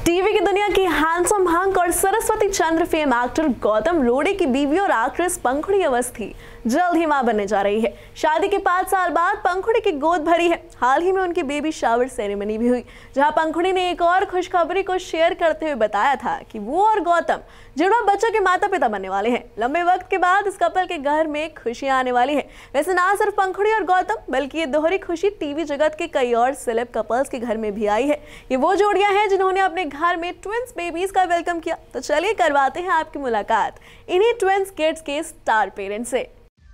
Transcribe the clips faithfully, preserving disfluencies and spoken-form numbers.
TV की दुनिया की हैंडसम हंक और Saraswatichandra fame actor Gautam Rode की बीवी और एक्ट्रेस पंखुड़ी अवस्थी जल्द ही मां बनने जा रही है। शादी के पाँच साल बाद पंखुड़ी की गोद भरी है। हाल ही में उनकी बेबी शावर सेरेमनी भी हुई, जहां पंखुड़ी ने एक और खुशखबरी को शेयर करते हुए बताया था कि वो और गौतम जुड़वा बच्चों के माता पिता बनने वाले हैं। लंबे वक्त के बाद इस कपल के घर में खुशियां आने वाली है। वैसे ना सिर्फ पंखुड़ी और गौतम, बल्कि ये दोहरी खुशी टीवी जगत के कई और सेलेब कपल्स के घर में भी आई है। ये वो जोड़ियां हैं जिन्होंने अपने घर में ट्विंस बेबीज का वेलकम किया। तो चलिए करवाते हैं आपकी मुलाकात इन्हीं ट्विंस किड्स के स्टार पेरेंट्स से।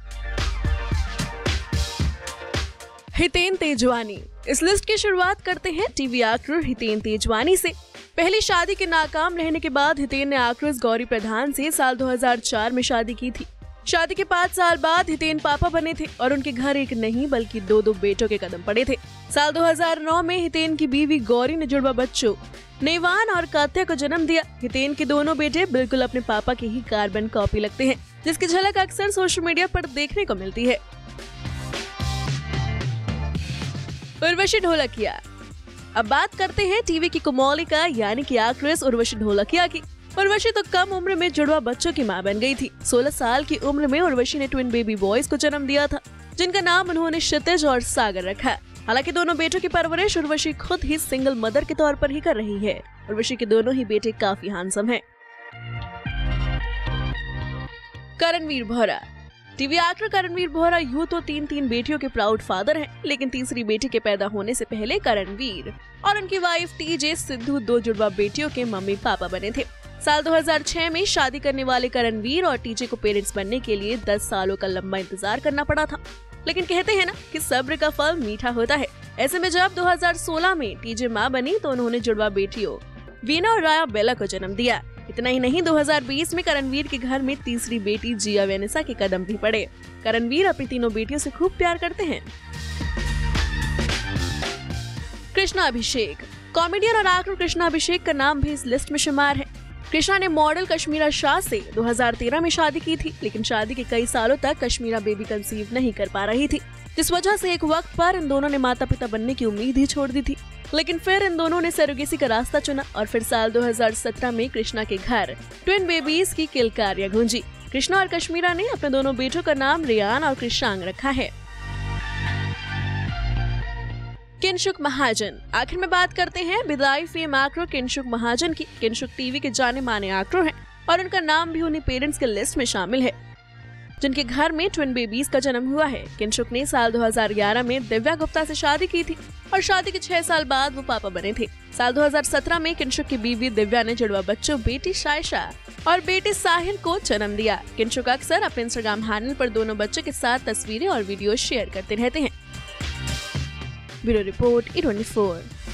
हितेन तेजवानी। इस लिस्ट की शुरुआत करते हैं टीवी एक्टर हितेन तेजवानी से। पहली शादी के नाकाम रहने के बाद हितेन ने एक्ट्रेस गौरी प्रधान से साल दो हज़ार चार में शादी की थी। शादी के पाँच साल बाद हितेन पापा बने थे और उनके घर एक नहीं बल्कि दो दो बेटों के कदम पड़े थे। साल दो हज़ार नौ में हितेन की बीवी गौरी ने जुड़वा बच्चों नेवान और कात्या को जन्म दिया। हितेन के दोनों बेटे बिल्कुल अपने पापा की ही कार्बन कॉपी लगते हैं, जिसकी झलक अक्सर सोशल मीडिया पर देखने को मिलती है। उर्वशी ढोलकिया। अब बात करते हैं टीवी की कुमोलिका यानी कि एक्ट्रेस उर्वशी ढोलकिया की। उर्वशी तो कम उम्र में जुड़वा बच्चों की मां बन गई थी। सोलह साल की उम्र में उर्वशी ने ट्विन बेबी बॉयज को जन्म दिया था, जिनका नाम उन्होंने क्षितिज और सागर रखा। हालांकि दोनों बेटों की परवरिश उर्वशी खुद ही सिंगल मदर के तौर पर ही कर रही है। उर्वशी के दोनों ही बेटे काफी हैंडसम हैं। करणवीर बोहरा। टीवी एक्टर करणवीर बोहरा यूं तो तीन तीन बेटियों के प्राउड फादर हैं, लेकिन तीसरी बेटी के पैदा होने से पहले करणवीर और उनकी वाइफ टीजे सिद्धू दो जुड़वा बेटियों के मम्मी पापा बने थे। साल दो हज़ार छह में शादी करने वाले करणवीर और टीजे को पेरेंट्स बनने के लिए दस सालों का लंबा इंतजार करना पड़ा था। लेकिन कहते हैं ना कि सब्र का फल मीठा होता है। ऐसे में जब दो हज़ार सोलह में टीजे मां बनी तो उन्होंने जुड़वा बेटियों वीना और राया बेला को जन्म दिया। इतना ही नहीं, दो हज़ार बीस में करणवीर के घर में तीसरी बेटी जिया वेनेसा के कदम भी पड़े। करणवीर अपनी तीनों बेटियों से खूब प्यार करते हैं। कृष्णा अभिषेक। कॉमेडियन और एक्टर कृष्णा अभिषेक का नाम भी इस लिस्ट में शुमार है। कृष्णा ने मॉडल कश्मीरा शाह से दो हज़ार तेरह में शादी की थी, लेकिन शादी के कई सालों तक कश्मीरा बेबी कंसीव नहीं कर पा रही थी, जिस वजह से एक वक्त पर इन दोनों ने माता पिता बनने की उम्मीद ही छोड़ दी थी। लेकिन फिर इन दोनों ने सरोगेसी का रास्ता चुना और फिर साल दो हज़ार सत्रह में कृष्णा के घर ट्विन बेबीज की किलकारियां गूंजी। कृष्णा और कश्मीरा ने अपने दोनों बेटों का नाम रियान और कृषांग रखा है। किंशुक महाजन। आखिर में बात करते हैं विदाई फेम एक्टर किंशुक महाजन की। किंशुक टीवी के जाने माने एक्टर हैं और उनका नाम भी उन्हीं पेरेंट्स के लिस्ट में शामिल है जिनके घर में ट्विन बेबीज का जन्म हुआ है। किंशुक ने साल दो हज़ार ग्यारह में दिव्या गुप्ता से शादी की थी और शादी के छह साल बाद वो पापा बने थे। साल दो हज़ार सत्रह में किंशुक की बीवी दिव्या ने जुड़वा बच्चों बेटी शायशा और बेटे साहिल को जन्म दिया। किंशुक अक्सर अपने इंस्टाग्राम हैंडल पर दोनों बच्चों के साथ तस्वीरें और वीडियो शेयर करते रहते हैं। Bureau report E twenty four.